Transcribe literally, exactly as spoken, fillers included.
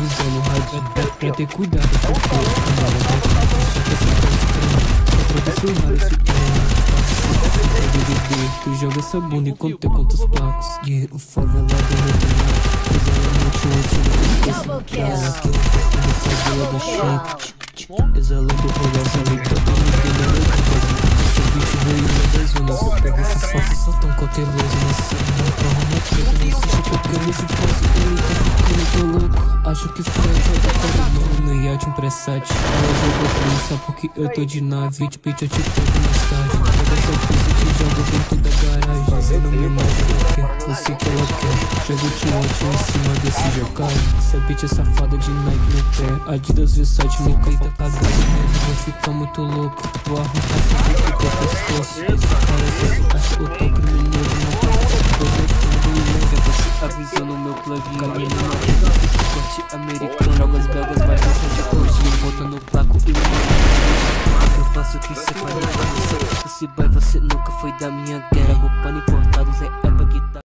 avisando o rádio pra, pra ter cuidado com o preço. Quando ela vai pra só que essa coisa pra mim só atravessou raro esse trem. D D D, tu joga essa bunda enquanto eu conto os placos. Yeah, o favelado no domingo, pois ela não te antes no pescoço. Ela que eu tô no favela da shake, exalando o olhar, essa leita do ninguém da noite vazia. Esse bicho veio lá das zonas, eu pego essa face só tão cauteloso. Nessa não pra arrumar treta, não existe qualquer esse falso. Ele tá ficando tão louco, acho que foi a da cara mano. No iate um pré-sete, ela jogou pra mim só porque eu tô de nave. Tipo, eu te pego mais tarde, pega essa coisa que joga dentro da garagem. Dizendo minha imagem, eu quero, você que ela quer. Jogo o timote em cima desse jocado. Essa bitch é safada de Nike no pé, Adidas Versace, meu caí tá cagado nele. Vou ficar muito louco, vou arrancar esse bico do pescoço. Esse parece esse acho o tão criminoso na costa. Tô defendo e lembra, você avisando meu plugin. Caguei numa rede, corte americano. Joga as belgas, mas não sente a corzinha. Botando o placo e me eu faço o que cê faria pra você. Esse boy você nunca foi da minha gang. Trago pano importados, é